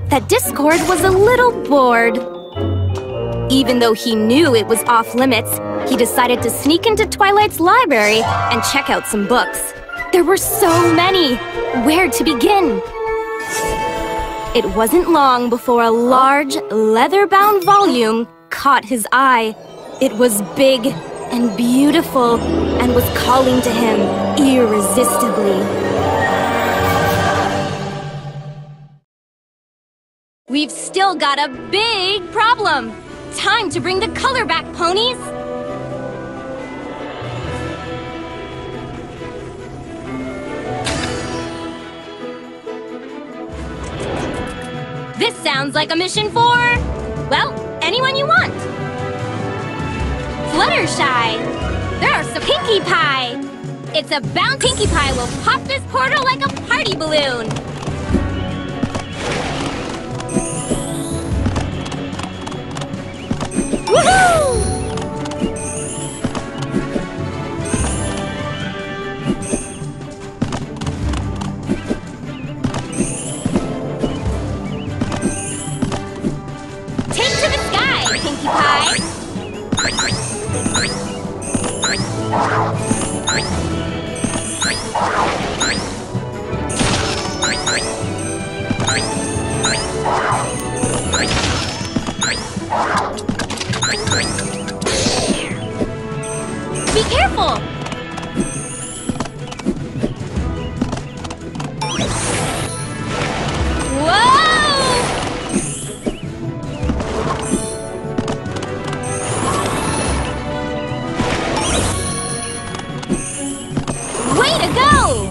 that Discord was a little bored. Even though he knew it was off limits, he decided to sneak into Twilight's library and check out some books. There were so many! Where to begin? It wasn't long before a large, leather-bound volume caught his eye. It was big and beautiful and was calling to him irresistibly. We've still got a big problem! Time to bring the color back, ponies! This sounds like a mission for, well, anyone you want. Fluttershy! There's some Pinkie Pie! It's a bound Pinkie Pie will pop this portal like a party balloon! Woohoo! Take to the sky, Pinkie Pie! Be careful! Whoa! Way to go!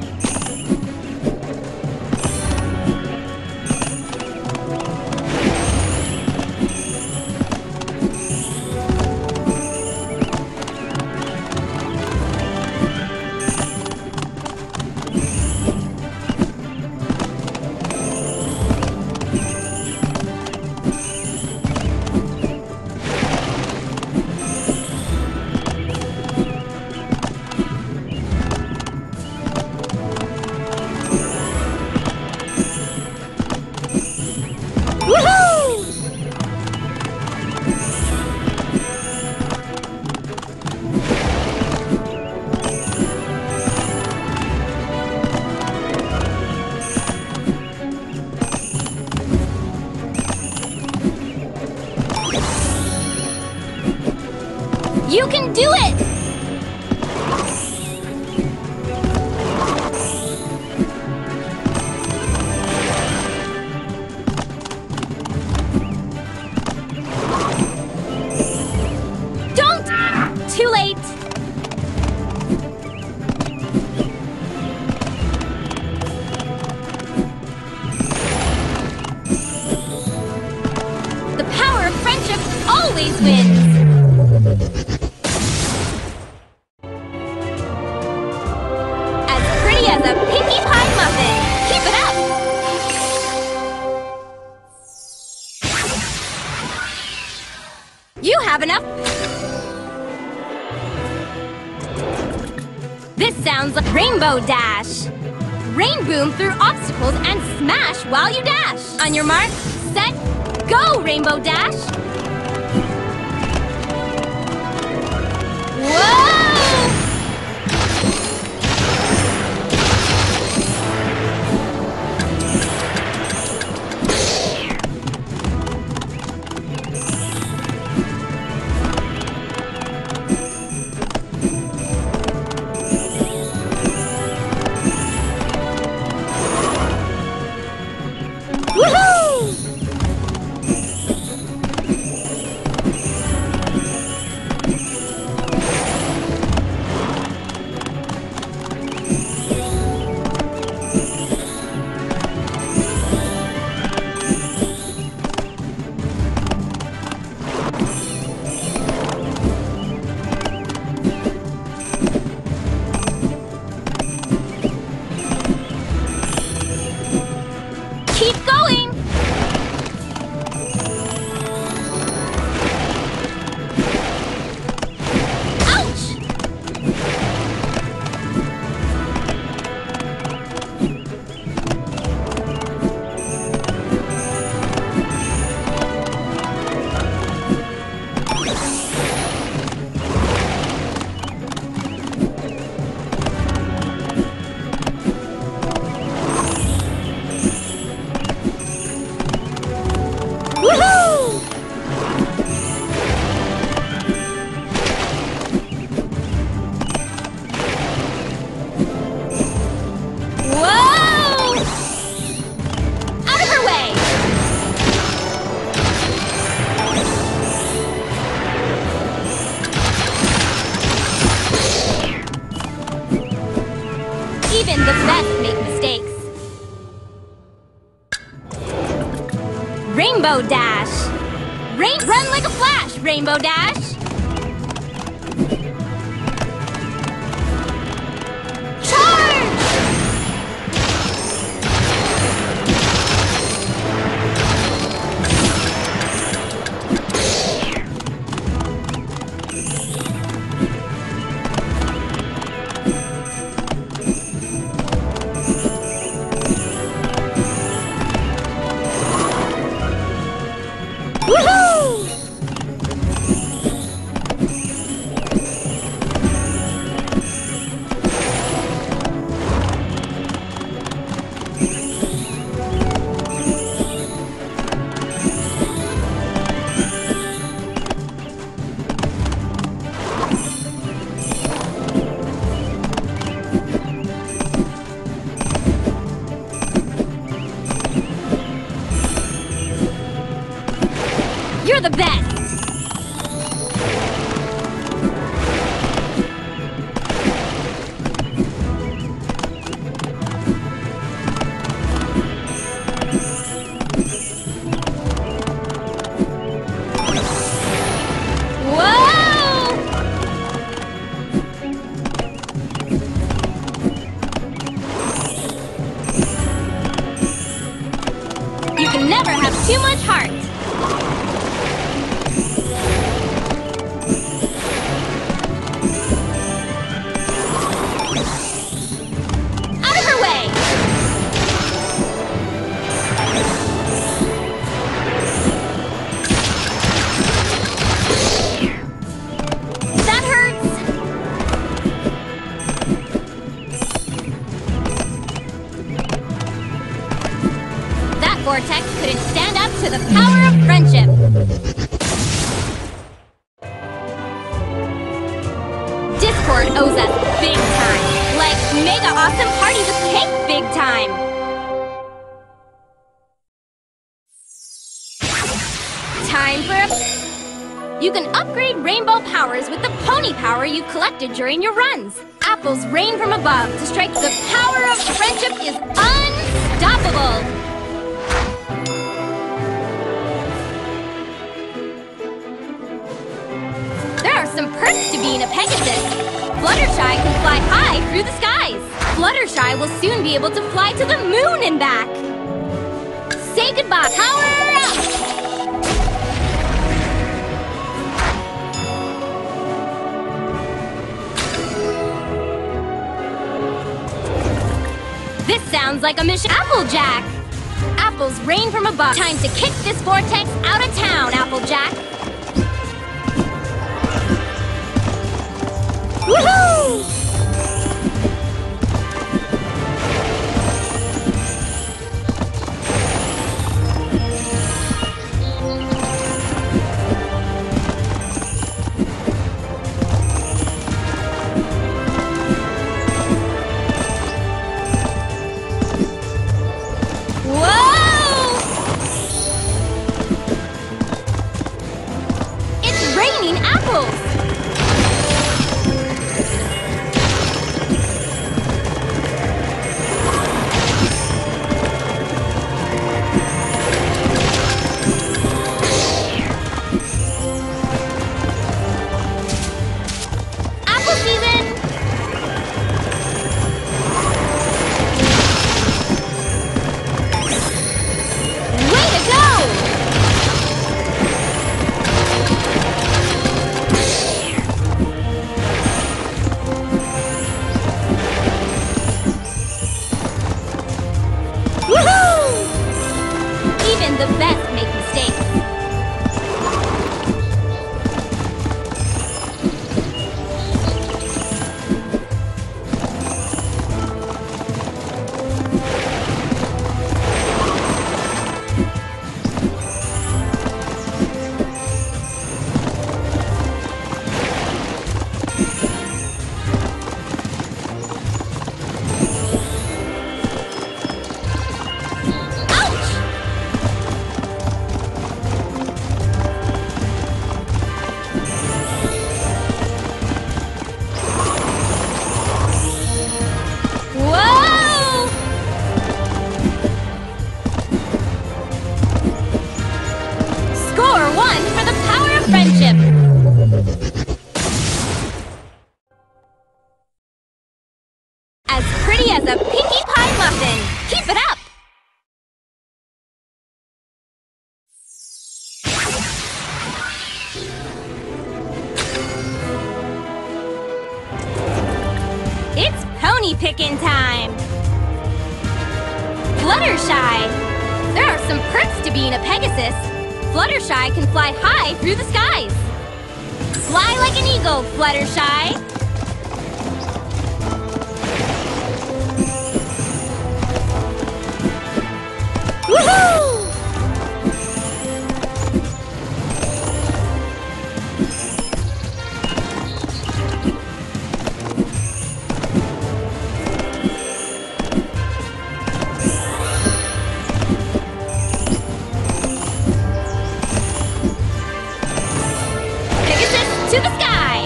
You can do it! Don't! Too late! The power of friendship always wins! As a Pinkie Pie muffin. Keep it up! You have enough. This sounds like Rainbow Dash. Rain boom through obstacles and smash while you dash. On your mark, set, go, Rainbow Dash! Whoa! Keep going! Ouch! Woohoo! Whoa! Out of her way! Even the best make mistakes. Rainbow Dash! Run like a flash, Rainbow Dash! Charge! Woohoo! You're the best! Whoa! You can never have too much heart! Vortex couldn't stand up to the power of friendship. Discord owes us big time. Like mega awesome party with cake big time. Time for a... You can upgrade rainbow powers with the pony power you collected during your runs. Apples rain from above to strike the power of friendship is unstoppable. Some perks to being a Pegasus. Fluttershy can fly high through the skies. Fluttershy will soon be able to fly to the moon and back. Say goodbye. Power up! This sounds like a mission. Applejack! Apples rain from above. Time to kick this vortex out of town, Applejack. Woohoo! Whoa! It's raining apples! The best make mistakes. friendship! As pretty as a Pinkie Pie muffin! Keep it up! It's pony picking time! Fluttershy! There are some perks to being a Pegasus. Fluttershy can fly high through the skies. Fly like an eagle, Fluttershy! Woohoo! To the sky!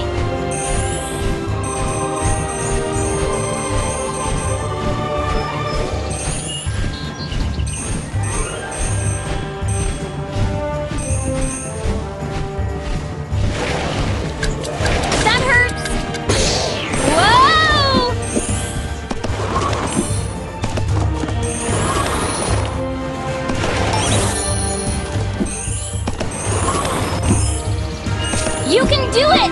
That hurts! Whoa! You can do it!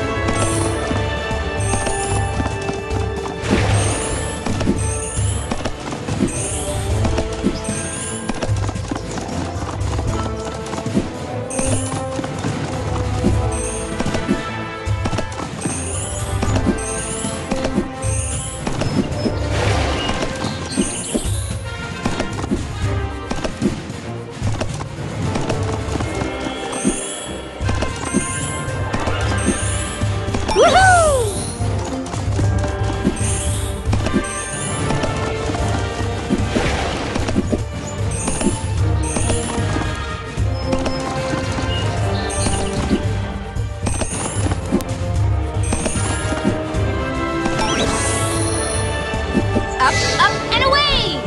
Up, up, and away!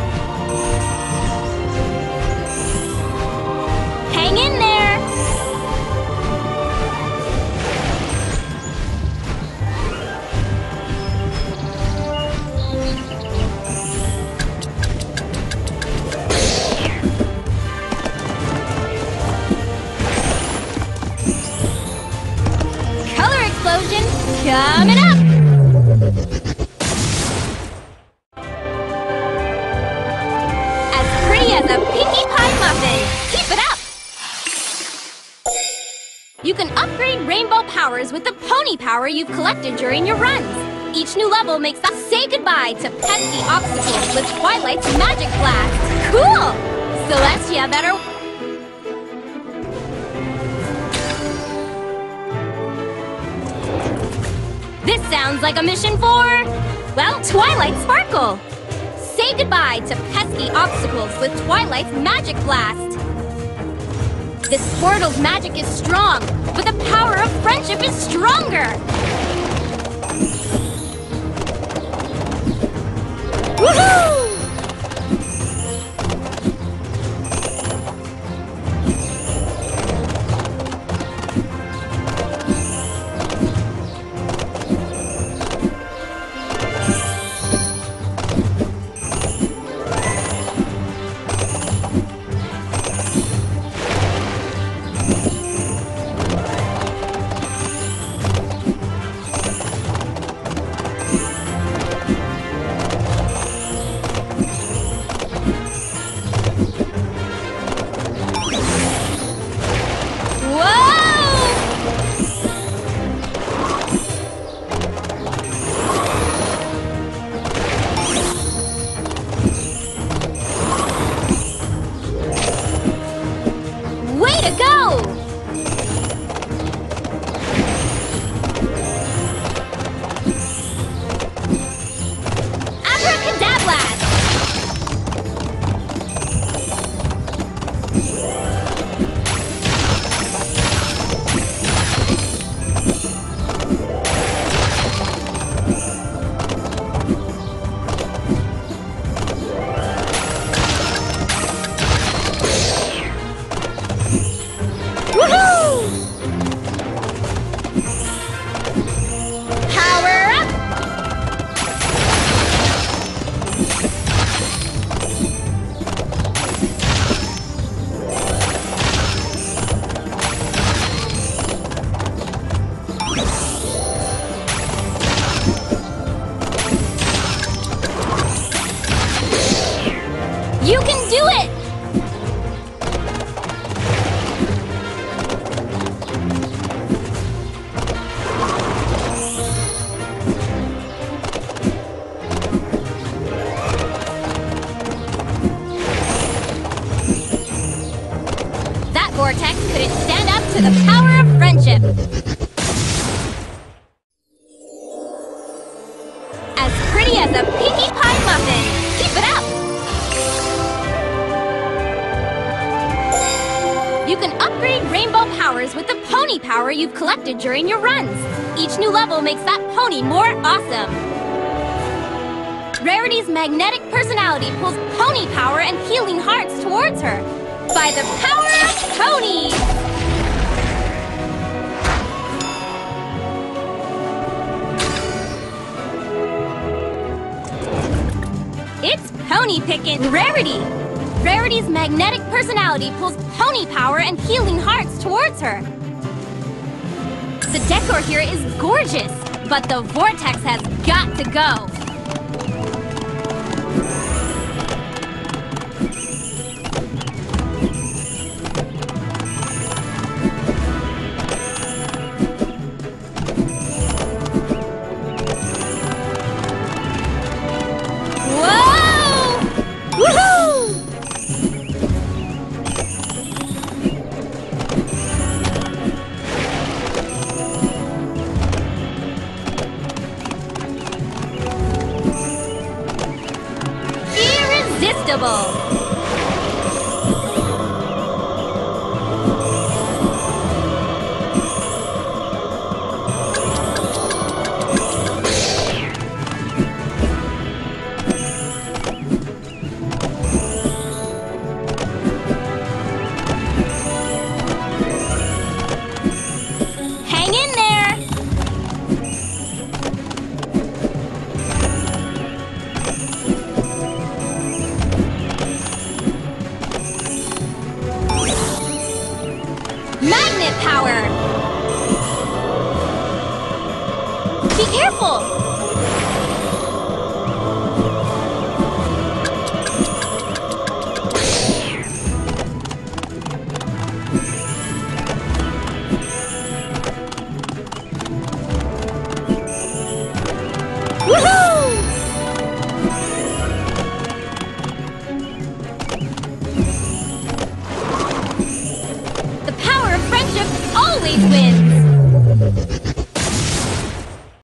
Hang in there! Color explosion coming up! As a Pinkie Pie muffin! Keep it up! You can upgrade rainbow powers with the pony power you've collected during your runs. Each new level makes us say goodbye to pesky obstacles with Twilight's magic blast. Cool! Celestia better... This sounds like a mission for... well, Twilight Sparkle! Say goodbye to pesky obstacles with Twilight's magic blast! This portal's magic is strong, but the power of friendship is stronger! Woohoo! That vortex couldn't stand up to the power of friendship. As pretty as a Pinkie Pie muffin. Keep it up! You can upgrade rainbow powers with the pony power you've collected during your runs. Each new level makes that pony more awesome. Rarity's magnetic personality pulls pony power and healing hearts towards her. By the power of ponies! It's pony pickin' Rarity! Rarity's magnetic personality pulls pony power and healing hearts towards her. The decor here is gorgeous, but the vortex has got to go. The power of friendship always wins!